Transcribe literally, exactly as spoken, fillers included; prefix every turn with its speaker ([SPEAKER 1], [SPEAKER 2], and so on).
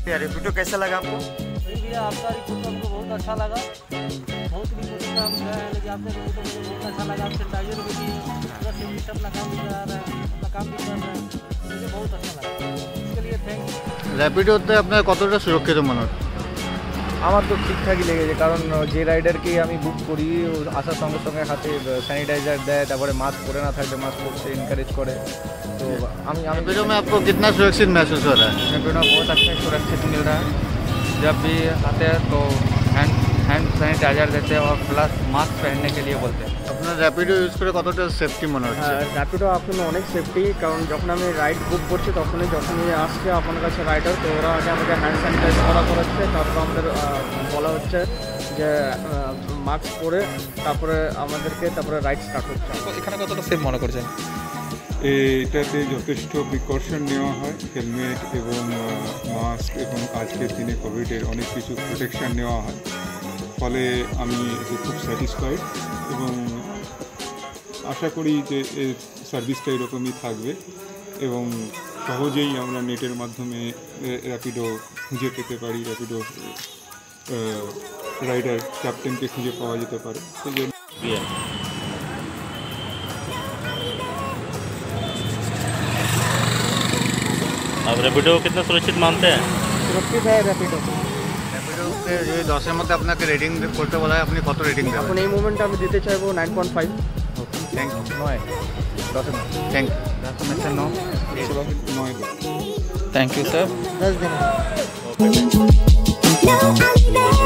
[SPEAKER 1] रैपिडो कैसा लगा आपको?
[SPEAKER 2] नहीं भैया, आपका रिपोर्ट हमको बहुत अच्छा लगा। बहुत रिपोर्ट में हम गए हैं, लेकिन आपका रिपोर्ट मुझे बहुत अच्छा लगा। आप सैनिटाइजर भी दिए, पूरा सिस्टम अपना काम भी करा रहा है, अपना काम भी कर रहा है, मुझे बहुत अच्छा लगा। इसके लिए थैंक यू।
[SPEAKER 3] रैपिडोতে আপনার কতটা সুরক্ষিত মনে হচ্ছে?
[SPEAKER 4] আমার তো ঠিকঠাকই লেগেছে, কারণ যে রাইডারকে আমি বুক করি আসার সঙ্গে সঙ্গে হাতে স্যানিটাইজার দেয়, তারপরে মাস্ক পরে না থাকলে মাস্ক পরতে এনকারেজ করে। तो আমি আমি
[SPEAKER 3] रैपिडो में आपको कितना सुरक्षित महसूस हो रहा है?
[SPEAKER 4] रैपिडो बहुत अच्छा सुरक्षित मिल रहा है। जब भी आते हैं तो हैंड हैंड सैनिटाइजर देते हैं और प्लस मास्क पहनने के लिए बोलते हैं।
[SPEAKER 3] আপনার র্যাপিডো ইউজ করে কতটা সেফটি মনে হচ্ছে?
[SPEAKER 4] র্যাপিডো এখন অনেক সেফটি, কারণ যখন আমি রাইড বুক করছি তখনই যখনই আসছে আপনার কাছে রাইডার, তো ওরা আগে আমাকে হ্যান্ড স্যানিটাইজ করা করাচ্ছে, তারপর আমাদের বলা হচ্ছে যে মাস্ক পরে তারপরে আমাদেরকে তারপরে রাইড স্টার্ট হচ্ছে।
[SPEAKER 5] এখানে কতটা সেফ মনে করছেন?
[SPEAKER 6] এটাতে যথেষ্ট প্রিকশন নেওয়া হয়, হেলমেট এবং মাস্ক এবং আজকের দিনে কোভিডের অনেক কিছু প্রোটেকশান নেওয়া হয়, ফলে আমি এতে খুব স্যাটিসফাইড এবং আশা করি যে এই সার্ভিসটা এরকমই থাকবে এবং সহজেই আমরা নেটের মাধ্যমে র্যাপিডো খুঁজে পেতে পারি, র্যাপিডো রাইডার ক্যাপ্টেনকে খুঁজে পাওয়া যেতে পারে। সেই জন্য
[SPEAKER 7] आप रैपिडो को कितना सुरक्षित मानते हैं?
[SPEAKER 4] সুরক্ষিত है रैपिडो।
[SPEAKER 3] র্যাপিডোতে যদি দশের মধ্যে আপনাকে রেটিং করতে বলা হয়, আপনি কত রেটিং দেবেন?
[SPEAKER 4] এখন এই মুমেন্টে আমি দিতে চাইবো nine point five.
[SPEAKER 3] Okay, thank you.
[SPEAKER 4] নয় দশের
[SPEAKER 3] থ্যাংক ইউ।
[SPEAKER 4] দশের নয়
[SPEAKER 6] নয়
[SPEAKER 5] থ্যাংক ইউ স্যার।
[SPEAKER 4] দশ দিন।
[SPEAKER 7] ओके।